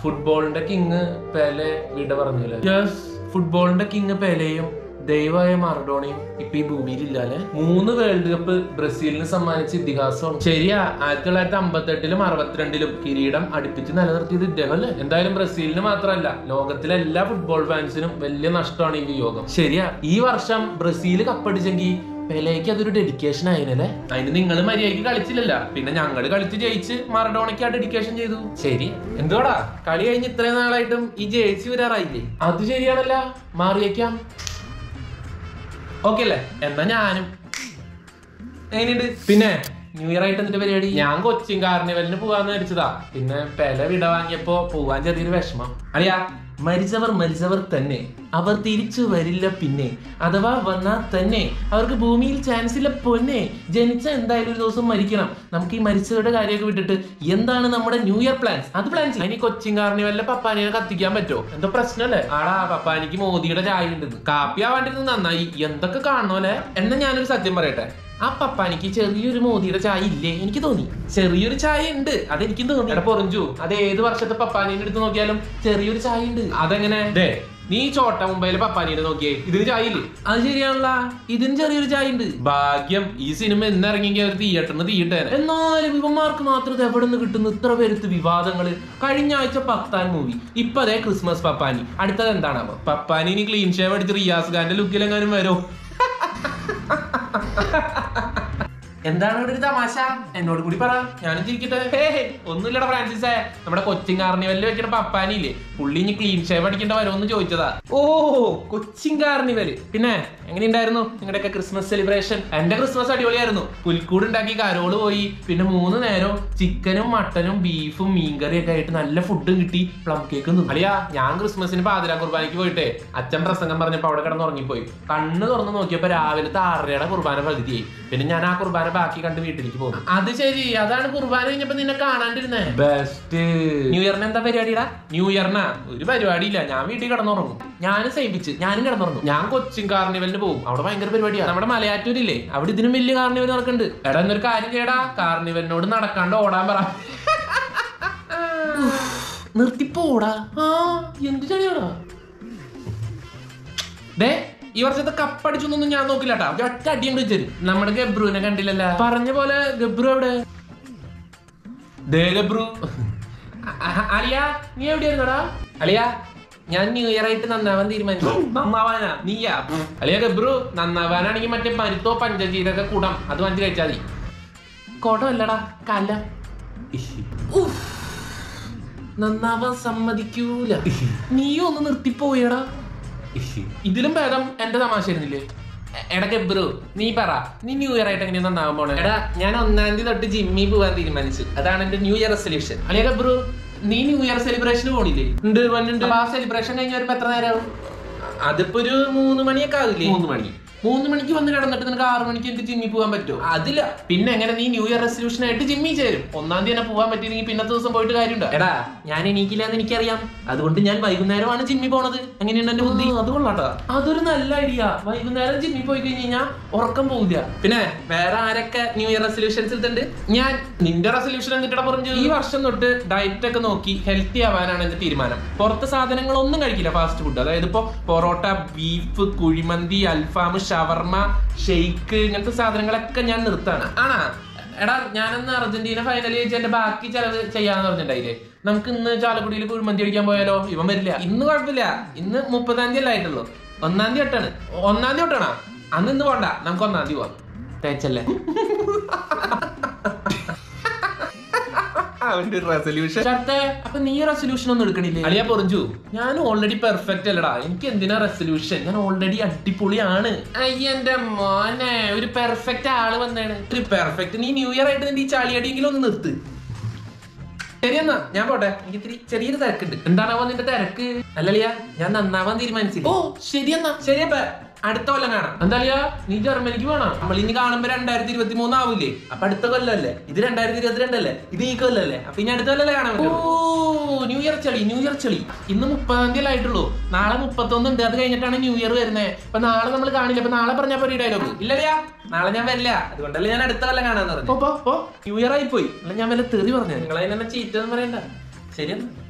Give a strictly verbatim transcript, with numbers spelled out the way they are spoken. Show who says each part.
Speaker 1: ഫുട്ബോളിന്റെ king Pele വിട പറഞ്ഞില്ലേ? യെസ്, ഫുട്ബോളിന്റെ കിങ് പെലെയും ദൈവമായ മറഡോണയും ഇപ്പൊ ഈ ഭൂമിയിലില്ലാലെ. മൂന്ന് വേൾഡ് കപ്പ് ബ്രസീലിന് സമ്മാനിച്ച ഇതിഹാസമാണ്. ശരിയാ, ആയിരത്തി തൊള്ളായിരത്തി അമ്പത്തെട്ടിലും അറുപത്തിരണ്ടിലും കിരീടം അടുപ്പിച്ച് നിലനിർത്തിയത് ഇദ്ദേഹം അല്ലേ. എന്തായാലും ബ്രസീലിന് മാത്രമല്ല, ലോകത്തിലെ എല്ലാ ഫുട്ബോൾ ഫാൻസിനും വലിയ നഷ്ടമാണ് ഈ വിയോഗം. ശരിയാ, ഈ വർഷം ബ്രസീൽ കപ്പടിച്ചെങ്കിൽ പെലെക്ക് അതൊരു ഡെഡിക്കേഷൻ ആയിരുന്നല്ലേ. അതിന് നിങ്ങൾ മര്യാദയ്ക്ക് കളിച്ചില്ലല്ല, പിന്നെ ഞങ്ങള് കളിച്ച് ജയിച്ച് മറഡോണയ്ക്ക് ആ ഡെഡിക്കേഷൻ ചെയ്തു. ശരി, എന്തുവാടാ കളി കഴിഞ്ഞ് ഇത്രയും നാളായിട്ടും ഈ ജേഴ്സി വരാറായില്ലേ? അത് ശരിയാണല്ല, മാറിയേക്കാം. ഓക്കെ അല്ലേ? എന്നാ ഞാനും. എങ്ങനെയുണ്ട്? പിന്നെ ന്യൂ ഇയർ ആയിട്ട് എന്നിട്ട് പരിപാടി? ഞാൻ കൊച്ചിൻ കാർണിവലിന് പോവാന്ന് വിചാരിച്ചതാ. പിന്നെ പെലെ വിട വാങ്ങിയപ്പോ പോവാൻ ചെറിയൊരു വിഷമം. അളിയാ, മരിച്ചവർ മരിച്ചവർ തന്നെ, അവർ തിരിച്ചു വരില്ല പിന്നെ. അഥവാ വന്നാൽ തന്നെ അവർക്ക് ഭൂമിയിൽ ചാൻസ് ഇല്ല പൊന്നെ. ജനിച്ച എന്തായാലും ഒരു ദിവസം മരിക്കണം. നമുക്ക് ഈ മരിച്ചവരുടെ കാര്യമൊക്കെ വിട്ടിട്ട് എന്താണ് നമ്മുടെ ന്യൂ ഇയർ പ്ലാൻസ്? അത് പ്ലാൻ ചെയ്യാം. ഇനി കൊച്ചിൻ കാർണിവലിലെ പപ്പാനിയെ കത്തിക്കാൻ പറ്റുമോ? എന്തോ പ്രശ്നമല്ലേ? ആടാ, പപ്പാനിക്ക് മോദിയുടെ ചായ ഉണ്ടെന്ന്. കാപ്പി ആവാണ്ടിരുന്ന് നന്നായി. എന്തൊക്കെ കാണണോല്ലേ? എന്നാ ഞാനൊരു സത്യം പറയട്ടെ, ആ പപ്പാനിക്ക് ചെറിയൊരു മോദിയുടെ ചായ ഇല്ലേ? എനിക്ക് തോന്നി ചെറിയൊരു ചായ ഉണ്ട്, അതെനിക്കും തോന്നി. എടാ പൊറിഞ്ചു, അത് ഏത് വർഷത്തെ പപ്പാനീനെ എടുത്ത് നോക്കിയാലും ചെറിയൊരു ചായ ഉണ്ട്. അതെങ്ങനെ? നീ ചോട്ട മുംബൈയിലെ പപ്പാനീനെ നോക്കിയേ, ഇതിന് ചായ ഇല്ലേ? അത് ശരിയാണല്ല, ഇതിന് ചെറിയൊരു ചായ ഉണ്ട്. ഭാഗ്യം, ഈ സിനിമ എന്നിറങ്ങിയെങ്കിൽ അവർ തിയേറ്ററിന് തീയിട്ടേനെ. എന്നാലും ഇവന്മാർക്ക് മാത്രം ഇത് എവിടെ നിന്ന് കിട്ടുന്നു ഇത്ര പേരുത്ത് വിവാദങ്ങള്? കഴിഞ്ഞ ആഴ്ച പത്താൻ മൂവി, ഇപ്പൊ അതേ ക്രിസ്മസ് പപ്പാനി. അടുത്തത് എന്താണാവോ? പപ്പാനി ഇനി ക്ലീൻ ഷേവ് അടിച്ച് റിയാസ് ഖാന്റെ ലുക്കിലെങ്ങാനും വരോ? എന്താണ് ഇവിടെ ഒരു തമാശ? എന്നോട് കൂടി പറ, ഞാനും ചിരിക്കട്ടെ. ഒന്നുമില്ലടാ ഫ്രാൻസിസേ, നമ്മുടെ കൊച്ചിൻ കാർണിവലിൽ വെക്കണ പപ്പാനില്ലേ, പുള്ളി ഇനി ക്ലീൻ ഷേവ് അടിക്കേണ്ട വരുമെന്ന് ചോദിച്ചതാ. ഓ, കൊച്ചിൻ കാർണിവല്. പിന്നെ എങ്ങനെയുണ്ടായിരുന്നു നിങ്ങളുടെയൊക്കെ ക്രിസ്മസ് സെലിബ്രേഷൻ? എന്റെ ക്രിസ്മസ് അടിപൊളിയായിരുന്നു. പുൽക്കൂട് ഉണ്ടാക്കി കരോള് പോയി. പിന്നെ മൂന്ന് നേരം ചിക്കനും മട്ടനും ബീഫും മീൻകറിയും ഒക്കെ ആയിട്ട് നല്ല ഫുഡും കിട്ടി. പ്ലം കേക്കും തിന്നു. അളിയാ, ഞാൻ ക്രിസ്മസിന് പാതിരാ കുർബാനയ്ക്ക് പോയിട്ടേ അച്ഛൻ പ്രസംഗം പറഞ്ഞപ്പോ അവിടെ കിടന്ന് ഉറങ്ങിപ്പോയി. കണ്ണ് തുറന്ന് നോക്കിയപ്പോ രാവിലത്തെ ആറരയുടെ കുർബാന പകുതിയായി. പിന്നെ ഞാൻ ആ കുർബാന ബാക്കി കണ്ട് വീട്ടിലേക്ക് പോകും. അത് ശരി, അതാണ് കുർബാന കഴിഞ്ഞപ്പോ നിന്നെ കാണാണ്ടിരുന്നേ. ബെസ്റ്റ്. ന്യൂ ഇയറിന് എന്താ പരിപാടിടാ? ന്യൂ ഇയറിനാ ഒരു പരിപാടിയില്ല, ഞാൻ വീട്ടിൽ കിടന്നുറങ്ങും. ഞാനും സേവിച്ച് ഞാനും കിടന്നുറങ്ങും. ഞാൻ കൊച്ചിൻ കാർണിവലിന് പോകും, അവിടെ ഭയങ്കര പരിപാടിയാണ്. നമ്മുടെ മലയാറ്റൂരില്ലേ, അവിടെ ഇതിനും വലിയ കാർണിവൽ നടക്കുന്നുണ്ട്. എടാ, എന്നൊരു കാര്യം ചെയ്യടാ, കാർണിവലിനോട് നടക്കാണ്ട് ഓടാൻ പറ. നിർത്തിപ്പോടാ. ആ, എന്ത് ചെടിയാടാ? ദേ, ഈ വർഷത്തെ കപ്പടിച്ചൊന്നും ഞാൻ നോക്കില്ലാട്ടാ, ഒറ്റ അടിയും വെച്ചത്. നമ്മുടെ ഗബ്രുവിനെ കണ്ടില്ലല്ല? പറഞ്ഞ പോലെ ഗബ്രു എവിടെ? ദേ ഗബ്രു. അളിയാ, നീ എവിടെയായിരുന്നടാ? അളിയാ, ഞാൻ ന്യൂ ഇയർ ആയിട്ട് നന്നാവാൻ തീരുമാനിച്ചു. നന്നാവാനാ? നീയാ? അളിയാ ഗബ്രു, നന്നാവാനാണെങ്കിൽ മറ്റേ മരുത്തോ പഞ്ചജീരക കൂടം അത് വാങ്ങിച്ച് കഴിച്ചാൽ മതി. കോട്ടമല്ലടാ, കല. നന്നാവാൻ സമ്മതിക്കൂല. നീയും ഒന്ന് നിർത്തിപ്പോയടാ. ഇതിലും ഭേദം എന്റെ തമാശ ആയിരുന്നില്ലേ? എടാ ഗബ്രു, നീ പറ, നീ ന്യൂ ഇയർ ആയിട്ട് എങ്ങനെയാ നന്നാവാൻ പോണേ? എടാ, ഞാൻ ഒന്നാം തീയതി തൊട്ട് ജിമ്മിൽ പോകാൻ തീരുമാനിച്ചു. അതാണ് എന്റെ ന്യൂ ഇയർ റെസൊല്യൂഷൻ. അളിയ ഗബ്രു, നീ ന്യൂ ഇയർ സെലിബ്രേഷന് പോണില്ലേ? ഉണ്ട്, വന്നിട്ടുണ്ട്. ആ സെലിബ്രേഷൻ കഴിഞ്ഞ് വരുമ്പോ എത്ര നേരം? അതിപ്പോ ഒരു മൂന്ന് മണിയൊക്കെ ആവില്ലേ? മൂന്ന് മണി മൂന്ന് മണിക്ക് വന്ന് കിടന്നിട്ട് നിനക്ക് ആറ് മണിക്ക് എനിക്ക് ജിമ്മിൽ പോകാൻ പറ്റുമോ? അതില്ല. പിന്നെ എങ്ങനെ നീ ന്യൂ ഇയർ റെസൊല്യൂഷൻ ആയിട്ട് ജിമ്മിൽ ചേരും? ഒന്നാം തീയതി തന്നെ പോകാൻ പറ്റിയില്ലെങ്കിൽ പിന്നത്തെ ദിവസം പോയിട്ട് കാര്യമുണ്ടോ? എടാ, ഞാൻ എണീക്കില്ലാന്ന് എനിക്കറിയാം, അതുകൊണ്ട് ഞാൻ വൈകുന്നേരമാണ് ജിമ്മിൽ പോണത്. എങ്ങനെയുണ്ട് എന്റെ ബുദ്ധി? അത് കൊള്ളാട്ടാ, അതൊരു നല്ല ഐഡിയ. വൈകുന്നേരം ജിമ്മിൽ പോയി കഴിഞ്ഞ് കഴിഞ്ഞാൽ ഉറക്കം പോകില്ല. പിന്നെ വേറെ ആരൊക്കെ ന്യൂ ഇയർ റെസൊല്യൂഷൻസ് എടുത്തിട്ടുണ്ട്? ഞാൻ. നിന്റെ റെസൊല്യൂഷൻ എന്നിട്ടാ പറഞ്ഞു? ഈ വർഷം തൊട്ട് ഡയറ്റ് ഒക്കെ നോക്കി ഹെൽത്തി ആവാനാണ് എന്റെ തീരുമാനം. പുറത്തെ സാധനങ്ങളൊന്നും കഴിക്കില്ല, ഫാസ്റ്റ് ഫുഡ്. അതായത് ഇപ്പൊ പൊറോട്ട, ബീഫ്, കുഴിമന്തി, അൽഫാം, ഷവർമ, ഷെയ്ക്ക്, ഇങ്ങനത്തെ സാധനങ്ങളൊക്കെ ഞാൻ നിർത്താണ്. ആണാ? എടാ, ഞാനന്ന് അർജന്റീന ഫൈനൽ ജയിച്ച് എന്റെ ബാക്കി ചെലവ് ചെയ്യാന്ന് പറഞ്ഞിട്ടുണ്ടായില്ലേ? നമുക്ക് ഇന്ന് ചാലക്കുടിയിൽ കുഴിമന്തി കഴിക്കാൻ പോയാലോ? ഇവൻ വരില്ല. ഇന്ന് കുഴപ്പമില്ല, ഇന്ന് മുപ്പതാം തീയതി അല്ല ആയിട്ടുള്ളൂ. ഒന്നാം തീയതി തൊട്ടാണ്. ഒന്നാം തീയതി തൊട്ടാണോ? അന്ന് ഇന്ന് പോണ്ട, നമുക്ക് ഒന്നാം തീയതി പോവാം. തേച്ചല്ലേ അവന്റെ റെസൊല്യൂഷൻ. അപ്പൊ നീ റെസൊല്യൂഷൻ ഒന്നും എടുക്കണില്ലേ? അളിയാ പൊറിഞ്ചു, ഞാൻ ഓൾറെഡി പെർഫെക്റ്റ് അല്ലടാ, എനിക്ക് എന്തിനാ റെസൊല്യൂഷൻ? ഞാൻ ഓൾറെഡി അടിപൊളിയാണ്. അയ്യന്റെ മോനെ, ഒരു പെർഫെക്റ്റ് ആള് വന്നാണ്. പെർഫെക്റ്റ്. നീ ന്യൂ ഇയർ ആയിട്ട് നിന്റെ ഈ ചളിയടിയെങ്കിലും ഒന്ന് നിർത്ത്. ശരിയെന്നാ, ഞാൻ പോട്ടെ, എനിക്ക് ഇത്തിരി ചെറിയൊരു തിരക്കുണ്ട്. എന്താണാവോ നിന്റെ തിരക്ക്? അല്ലളിയാ, ഞാൻ നന്നാവാൻ തീരുമാനിച്ചു. ഓ ശരിയെന്നാ, ശരിയപ്പ അടുത്ത കൊല്ലം കാണാം. എന്തായാ, നീ ജർമ്മനിക്ക് പോണം. നമ്മൾ ഇനി കാണുമ്പോ രണ്ടായിരത്തി ഇരുപത്തി മൂന്ന് ആവൂലേ? അപ്പൊ അടുത്ത കൊല്ലല്ലേ? ഇത് രണ്ടായിരത്തി ഇരുപത്തിരണ്ടല്ലേ? ഇത് ഈ കൊല്ലല്ലേ? അപ്പൊ ഇനി അടുത്ത കൊല്ലല്ലേ കാണാൻ പറ്റും. ഓ, ന്യൂ ഇയർ ചളി, ന്യൂ ഇയർ ചളി. ഇന്ന് മുപ്പതാം തീയതി ആയിട്ടുള്ളൂ, നാളെ മുപ്പത്തൊന്ന് ഉണ്ട്. അത് കഴിഞ്ഞിട്ടാണ് ന്യൂ ഇയർ വരുന്നത്. അപ്പൊ നാളെ നമ്മൾ കാണില്ല. അപ്പൊ നാളെ പറഞ്ഞാൽ പോയി ഡയലോഗ്. ഇല്ലല്ലയാ, നാളെ ഞാൻ വരില്ല, അതുകൊണ്ടല്ലേ ഞാൻ അടുത്ത കൊല്ലം കാണാന്ന് പറഞ്ഞു. ന്യൂ ഇയർ ആയി പോയി. അല്ല, ഞാൻ വല്ല തെറി പറഞ്ഞു. നിങ്ങളതിനെ ചീറ്റെന്ന് പറയണ്ട. ശരിയെന്നാ.